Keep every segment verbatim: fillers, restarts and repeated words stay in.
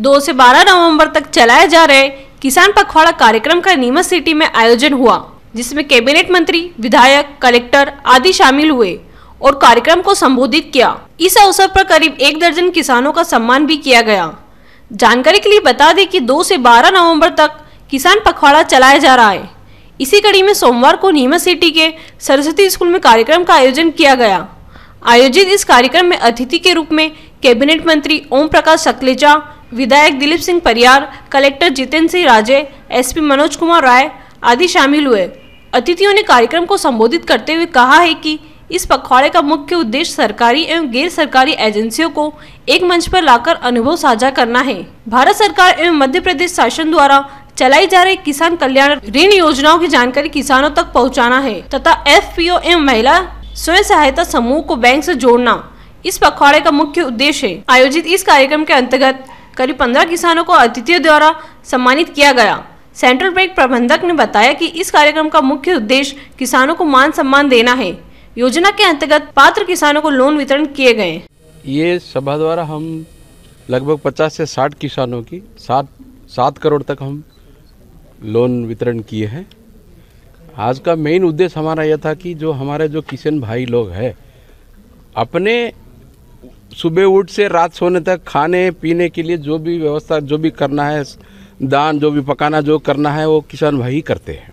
दो से बारह नवंबर तक चलाए जा रहे किसान पखवाड़ा कार्यक्रम का नीमच सिटी में आयोजन हुआ, जिसमें कैबिनेट मंत्री, विधायक, कलेक्टर आदि शामिल हुए और कार्यक्रम को संबोधित किया। इस अवसर पर करीब एक दर्जन किसानों का सम्मान भी किया गया। जानकारी के लिए बता दें कि दो से बारह नवंबर तक किसान पखवाड़ा चलाया जा रहा है। इसी कड़ी में सोमवार को नीमच सिटी के सरस्वती स्कूल में कार्यक्रम का आयोजन किया गया। आयोजित इस कार्यक्रम में अतिथि के रूप में कैबिनेट मंत्री ओम प्रकाश सकलेचा, विधायक दिलीप सिंह परियार, कलेक्टर जितेंद्र सिंह राजे, एसपी मनोज कुमार राय आदि शामिल हुए। अतिथियों ने कार्यक्रम को संबोधित करते हुए कहा है कि इस पखवाड़े का मुख्य उद्देश्य सरकारी एवं गैर सरकारी एजेंसियों को एक मंच पर लाकर अनुभव साझा करना है। भारत सरकार एवं मध्य प्रदेश शासन द्वारा चलाई जा रही किसान कल्याण ऋण योजनाओं की जानकारी किसानों तक पहुंचाना है तथा एफपीओ एवं महिला स्वयं सहायता समूह को बैंक से जोड़ना इस पखवाड़े का मुख्य उद्देश्य है। आयोजित इस कार्यक्रम के अंतर्गत करीब पंद्रह किसानों को अतिथियों द्वारा सम्मानित किया गया। सेंट्रल बैंक प्रबंधक ने बताया कि इस कार्यक्रम का मुख्य उद्देश्य किसानों को मान सम्मान देना है। योजना के अंतर्गत पात्र किसानों को लोन वितरण किए गए। ये सभा द्वारा हम लगभग पचास से साठ किसानों की सात सात करोड़ तक हम लोन वितरण किए हैं। आज का मेन उद्देश्य हमारा यह था कि जो हमारे जो किसान भाई लोग हैं, अपने सुबह उठ से रात सोने तक खाने पीने के लिए जो भी व्यवस्था जो भी करना है, दान जो भी पकाना जो करना है, वो किसान भाई करते हैं।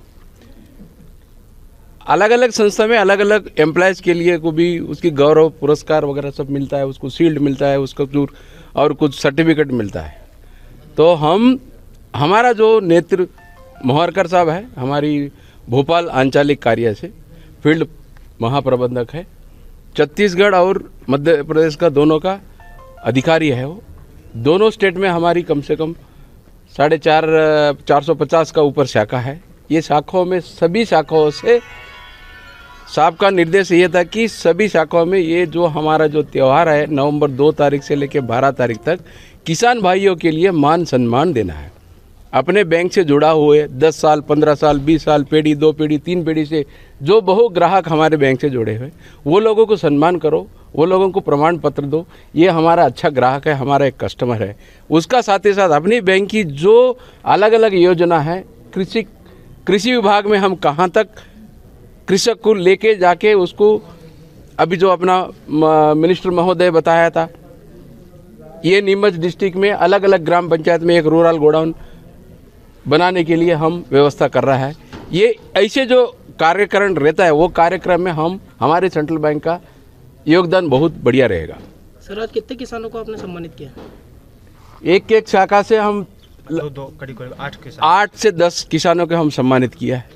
अलग अलग संस्था में अलग अलग एम्प्लॉयज़ के लिए को भी उसकी गौरव पुरस्कार वगैरह सब मिलता है, उसको शील्ड मिलता है, उसको दूर और कुछ सर्टिफिकेट मिलता है। तो हम हमारा जो नेतृत्व मोहरकर साहब है, हमारी भोपाल आंचलिक कार्य से फील्ड महाप्रबंधक है, छत्तीसगढ़ और मध्य प्रदेश का दोनों का अधिकारी है। वो दोनों स्टेट में हमारी कम से कम साढ़े चार चार सौ पचास का ऊपर शाखा है। ये शाखाओं में सभी शाखाओं से साहब का निर्देश ये था कि सभी शाखाओं में ये जो हमारा जो त्यौहार है नवंबर दो तारीख से लेकर बारह तारीख तक किसान भाइयों के लिए मान सम्मान देना है। अपने बैंक से जुड़ा हुए दस साल पंद्रह साल बीस साल पीढ़ी दो पीढ़ी तीन पीढ़ी से जो बहु ग्राहक हमारे बैंक से जुड़े हुए, वो लोगों को सम्मान करो, वो लोगों को प्रमाण पत्र दो। ये हमारा अच्छा ग्राहक है, हमारा एक कस्टमर है। उसका साथ ही साथ अपनी बैंक की जो अलग अलग योजना है, कृषि कृषि विभाग में हम कहाँ तक कृषक को लेके जाके उसको, अभी जो अपना मिनिस्टर महोदय बताया था, ये नीमच डिस्ट्रिक्ट में अलग अलग ग्राम पंचायत में एक रूरल गोडाउन बनाने के लिए हम व्यवस्था कर रहा है। ये ऐसे जो कार्यक्रम रहता है, वो कार्यक्रम में हम हमारे सेंट्रल बैंक का योगदान बहुत बढ़िया रहेगा। सर, आज कितने किसानों को आपने सम्मानित किया? एक एक शाखा से हम दो, दो, कड़ी कड़ी आठ किसान आठ से दस किसानों को हम सम्मानित किया है।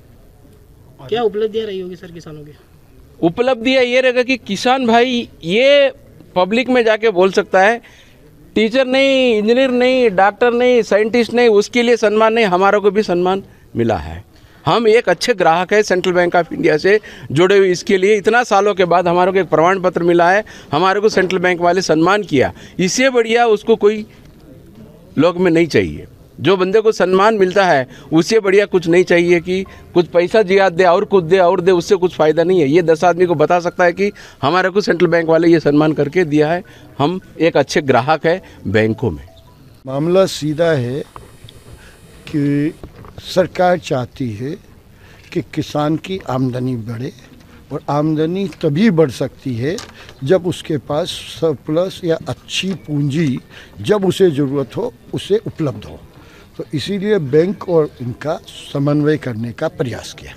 क्या उपलब्धियाँ रही होगी सर किसानों की? उपलब्धियाँ ये रहेगा कि किसान भाई ये पब्लिक में जाके बोल सकता है, टीचर नहीं, इंजीनियर नहीं, डॉक्टर नहीं, साइंटिस्ट नहीं, उसके लिए सम्मान नहीं, हमारा को भी सम्मान मिला है। हम एक अच्छे ग्राहक है सेंट्रल बैंक ऑफ इंडिया से जुड़े हुए, इसके लिए इतना सालों के बाद हमारे को एक प्रमाण पत्र मिला है, हमारे को सेंट्रल बैंक वाले सम्मान किया। इससे बढ़िया उसको कोई लोग में नहीं चाहिए। जो बंदे को सम्मान मिलता है उससे बढ़िया कुछ नहीं चाहिए कि कुछ पैसा जियाद दे और कुछ दे और दे, उससे कुछ फ़ायदा नहीं है। ये दस आदमी को बता सकता है कि हमारे को सेंट्रल बैंक वाले ये सम्मान करके दिया है, हम एक अच्छे ग्राहक है बैंकों में। मामला सीधा है कि सरकार चाहती है कि किसान की आमदनी बढ़े, और आमदनी तभी बढ़ सकती है जब उसके पास सरप्लस या अच्छी पूंजी जब उसे ज़रूरत हो उसे उपलब्ध हो। तो इसीलिए बैंक और इनका समन्वय करने का प्रयास किया।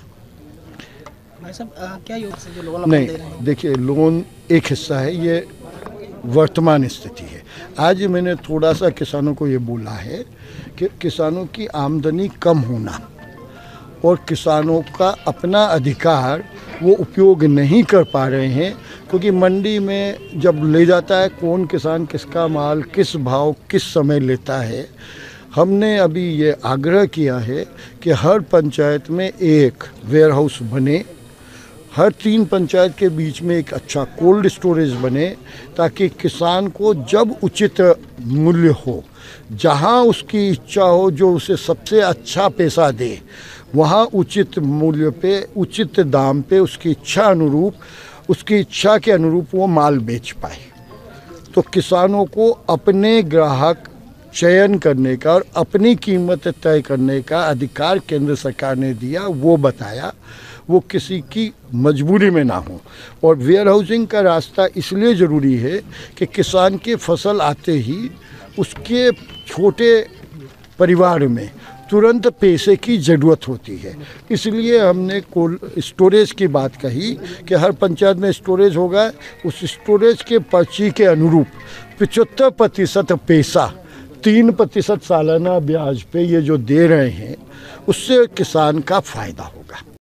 भाई साहब, क्या योग से जो लोन नहीं दे रहे हैं? देखिए, लोन एक हिस्सा है, ये वर्तमान स्थिति है। आज मैंने थोड़ा सा किसानों को ये बोला है कि किसानों की आमदनी कम होना और किसानों का अपना अधिकार वो उपयोग नहीं कर पा रहे हैं, क्योंकि मंडी में जब ले जाता है कौन किसान किसका माल किस भाव किस समय लेता है। हमने अभी ये आग्रह किया है कि हर पंचायत में एक वेयर हाउस बने, हर तीन पंचायत के बीच में एक अच्छा कोल्ड स्टोरेज बने, ताकि किसान को जब उचित मूल्य हो, जहां उसकी इच्छा हो, जो उसे सबसे अच्छा पैसा दे, वहां उचित मूल्य पे उचित दाम पे उसकी इच्छा अनुरूप उसकी इच्छा के अनुरूप वो माल बेच पाए। तो किसानों को अपने ग्राहक चयन करने का और अपनी कीमत तय करने का अधिकार केंद्र सरकार ने दिया, वो बताया, वो किसी की मजबूरी में ना हो। और वेयर हाउसिंग का रास्ता इसलिए ज़रूरी है कि किसान की फसल आते ही उसके छोटे परिवार में तुरंत पैसे की ज़रूरत होती है। इसलिए हमने कोल्ड स्टोरेज की बात कही कि हर पंचायत में स्टोरेज होगा। उस स्टोरेज के पर्ची के अनुरूप पचहत्तर प्रतिशत पैसा तीन प्रतिशत सालाना ब्याज पे ये जो दे रहे हैं, उससे किसान का फ़ायदा होगा।